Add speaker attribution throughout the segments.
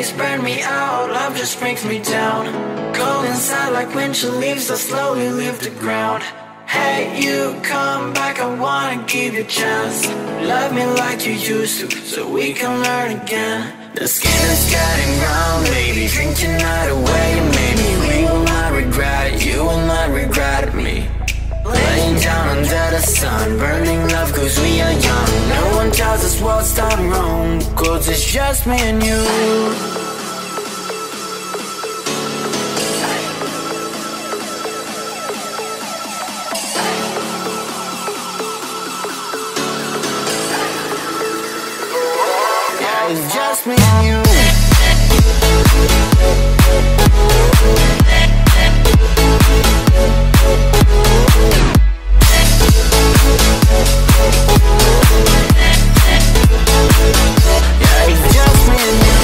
Speaker 1: days burn me out, love just brings me down. Cold inside like winter leaves that slowly leave the ground. Hey, you come back, I wanna give you a chance. Love me like you used to, so we can learn again. The skin is getting round, baby, drink your night away. Maybe we will not regret it, you will not regret me. Laying down under the sun, burning love cause we are young. No one tells us what's done wrong, cause it's just me and you. It's just me and you. Yeah, it's just me and you.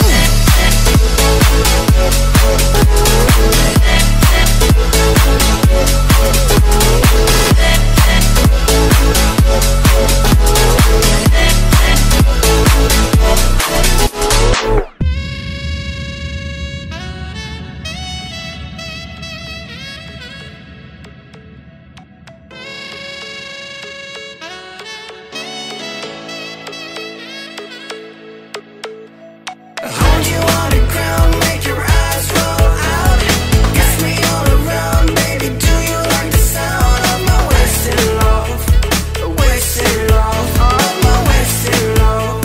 Speaker 1: Hold you on the ground, make your eyes roll out. Kiss me all around, baby, do you like the sound of my wasted love? Wasted love, of my wasted love.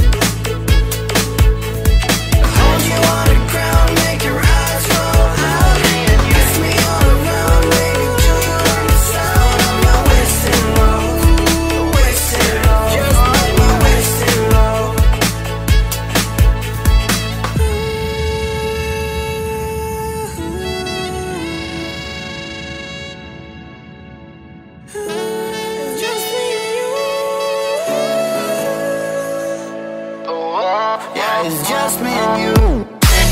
Speaker 1: Hold you on the ground, make your eyes roll out. Kiss me all around, baby, do you like the sound of my wasted love? Wasted love, of my wasted love. Just me and you. Yeah, it's just me and you.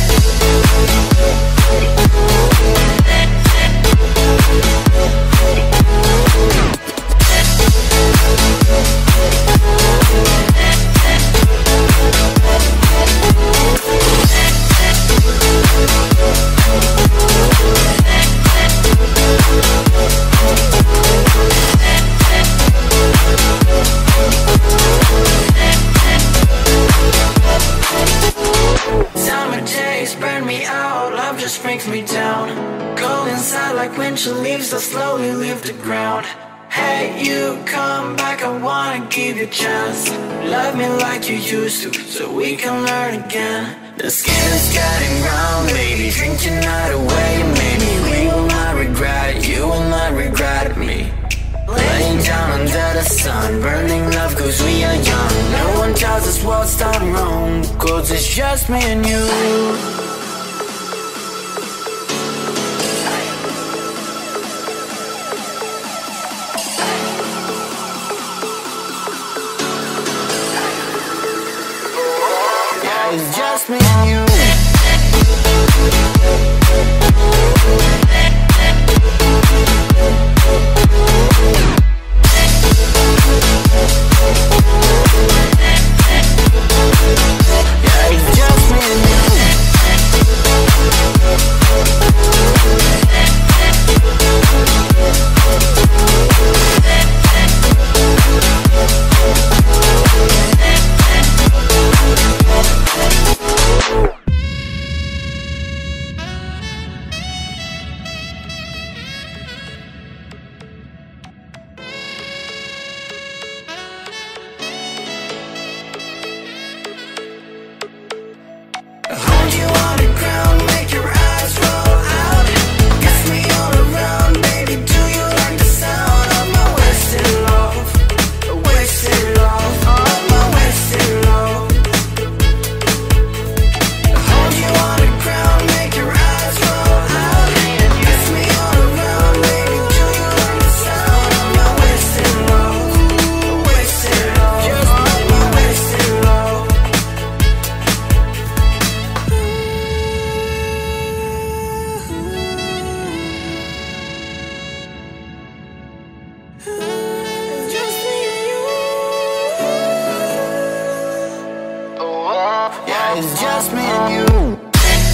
Speaker 1: Summer days burn me out, love just brings me down. Cold inside like winter leaves that slowly leave the ground. Hey, you come back, I wanna give you a chance. Love me like you used to, so we can learn again. The skin is getting round, baby, drink your night away. Maybe we will not regret it, you will not regret me. Laying down under the sun, burning love cause we are young. No one tells us what's done wrong, cause it's just me and you. Yeah, it's just me and you. Yeah, it's just me and you. Hold you on the ground, make your eyes roll out. Kiss me all around, baby, do you like the sound of my wasted love? Wasted love, of my wasted love. Hold you on the ground, make your eyes roll out. Kiss me all around, baby, do you like the sound of my wasted love? Wasted love, of my wasted love. Just me and you. Yeah, it's just me and you.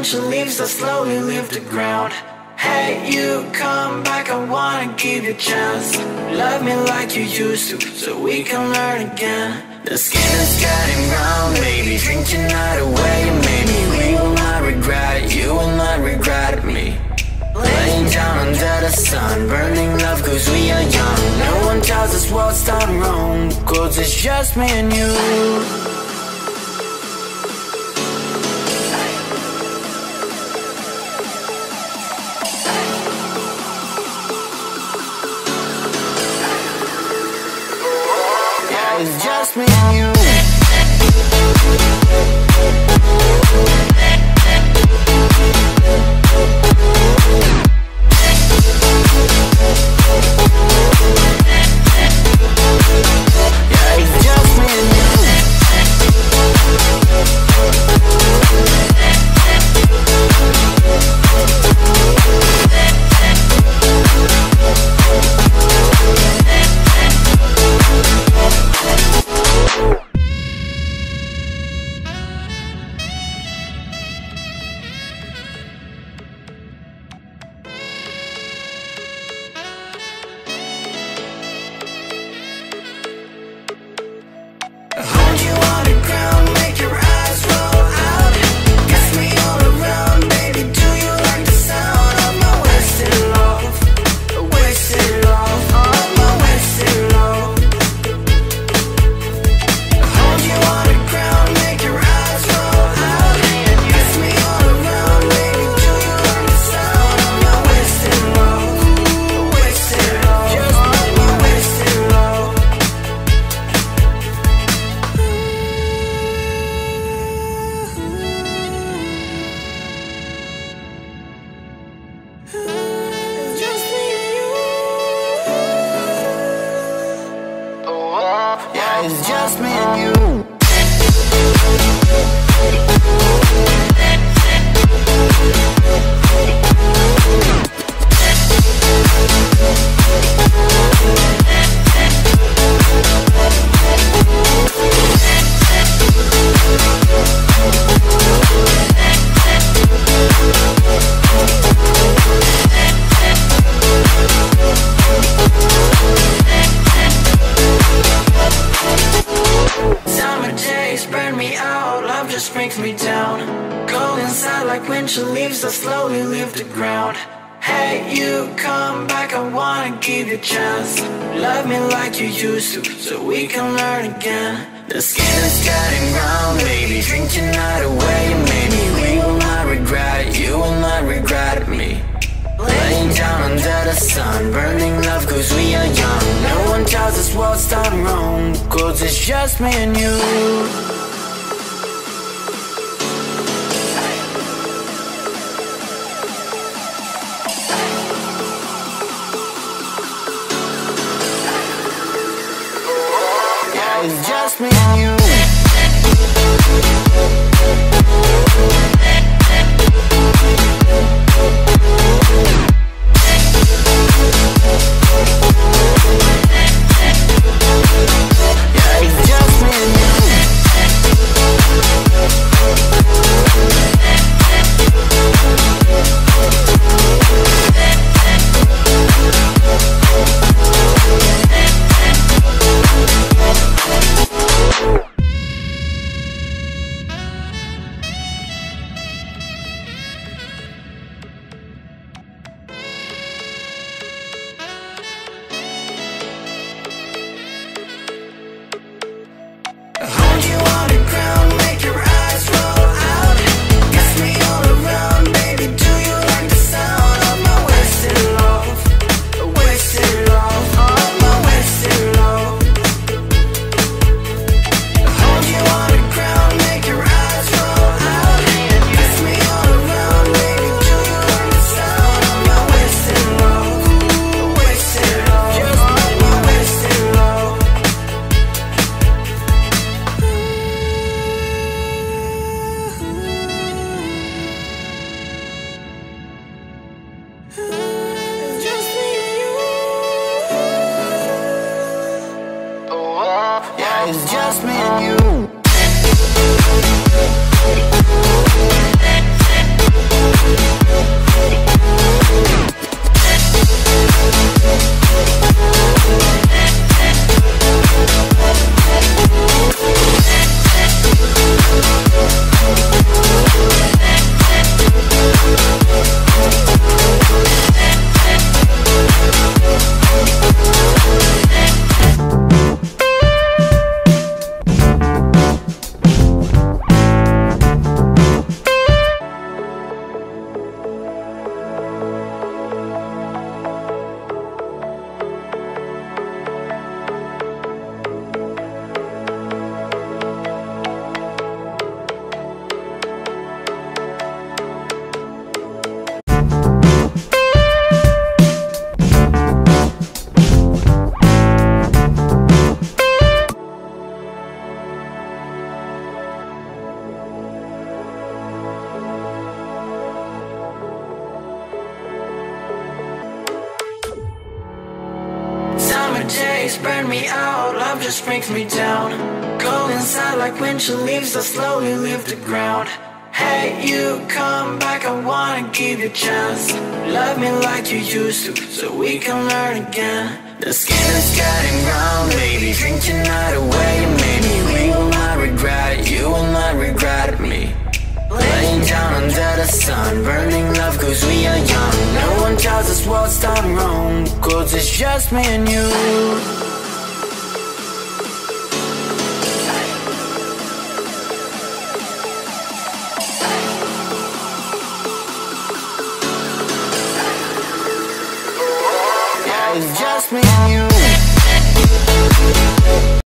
Speaker 1: she leaves, I slowly leave the ground. Hey, you come back, I wanna give you a chance. Love me like you used to, so we can learn again. The skin is getting brown, baby, drink your night away. Maybe we will not regret it, you will not regret me. Laying down under the sun, burning love cause we are young. No one tells us what's done wrong, cause it's just me and you. It's just me and you. Yeah, it's just me and you. It's just me and you. Brings me down. Go inside like when she leaves, I slowly leave the ground. Hey, you come back, I wanna give you a chance. Love me like you used to, so we can learn again. The skin is getting brown, baby, drink your night away. Maybe we will not regret it, you will not regret me. Laying down under the sun, burning love cause we are young. No one tells us what's done wrong, cause it's just me and you. It's just me and you. Yeah, it's just me and you. It's just me and you. days burn me out, love just brings me down. Go inside like winter leaves that slowly leave the ground. Hey, you come back, I wanna give you a chance. Love me like you used to, so we can learn again. The skin is getting brown, baby, drink your night away. Maybe we will not regret it, you will not regret me. Laying down under the sun, burning love cause we are young. No one tells us what's done wrong, cause it's just me and you. It's just me and you.